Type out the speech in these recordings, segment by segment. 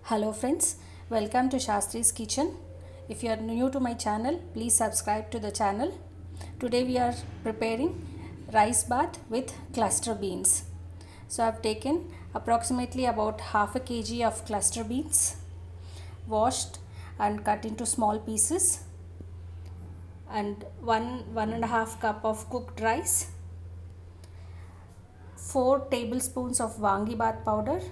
Hello friends, welcome to Shastri's Kitchen. If you are new to my channel, please subscribe to the channel. Today we are preparing rice bath with cluster beans. So I have taken approximately about half a kg of cluster beans, washed and cut into small pieces, and one and a half cup of cooked rice, 4 tablespoons of Wangibath powder,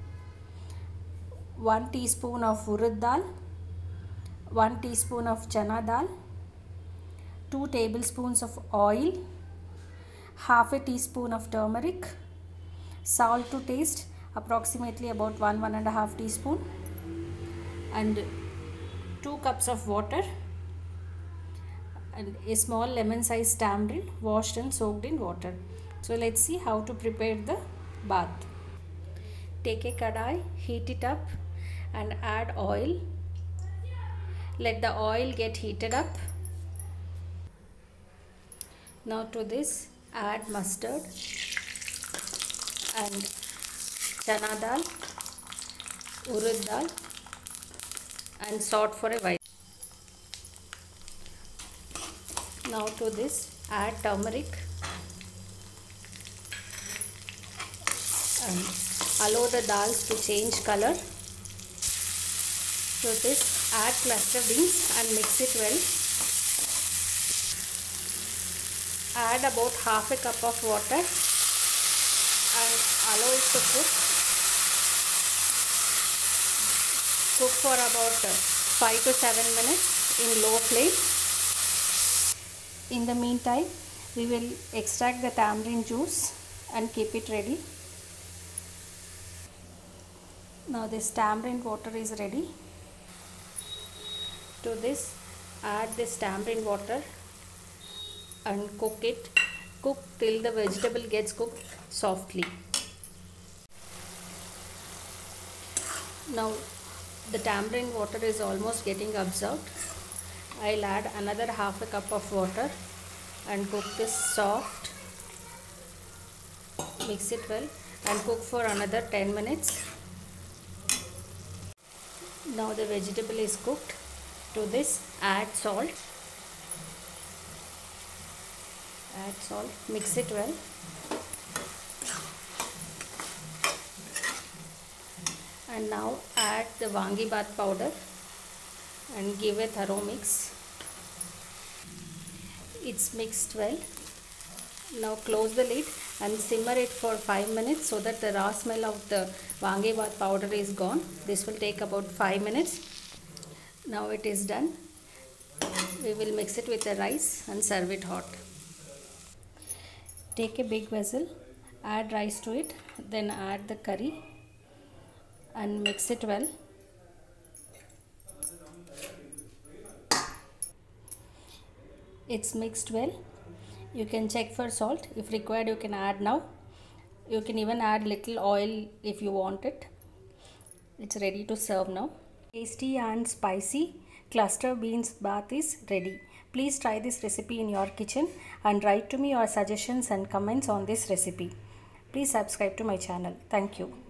1 teaspoon of urad dal, 1 teaspoon of chana dal, 2 tablespoons of oil, half a teaspoon of turmeric, salt to taste approximately about 1.5 teaspoon, and 2 cups of water, and a small lemon sized tamarind washed and soaked in water. So let's see how to prepare the bath. Take a kadai, heat it up and add oil. Let the oil get heated up. Now to this add mustard and chana dal, urad dal, and salt for a while. Now to this add turmeric and allow the dals to change color. So this add cluster beans and mix it well. Add about half a cup of water and allow it to cook. Cook for about 5 to 7 minutes in low flame. In the meantime, we will extract the tamarind juice and keep it ready. Now this tamarind water is ready. To this add this tamarind water and cook it. Cook till the vegetable gets cooked softly. Now the tamarind water is almost getting absorbed. I'll add another half a cup of water and cook this soft. Mix it well and cook for another 10 minutes. Now the vegetable is cooked. To this add salt. Add salt, mix it well. And now add the Wangibath powder and give a thorough mix. It's mixed well. Now close the lid and simmer it for 5 minutes so that the raw smell of the Wangibath powder is gone. This will take about 5 minutes. Now it is done. We will mix it with the rice and serve it hot. Take a big vessel, add rice to it, then add the curry and mix it well. It's mixed well. You can check for salt. If required, you can add now. You can even add little oil if you want it. It's ready to serve now. Tasty and spicy cluster beans bath is ready. Please try this recipe in your kitchen and write to me your suggestions and comments on this recipe. Please subscribe to my channel. Thank you.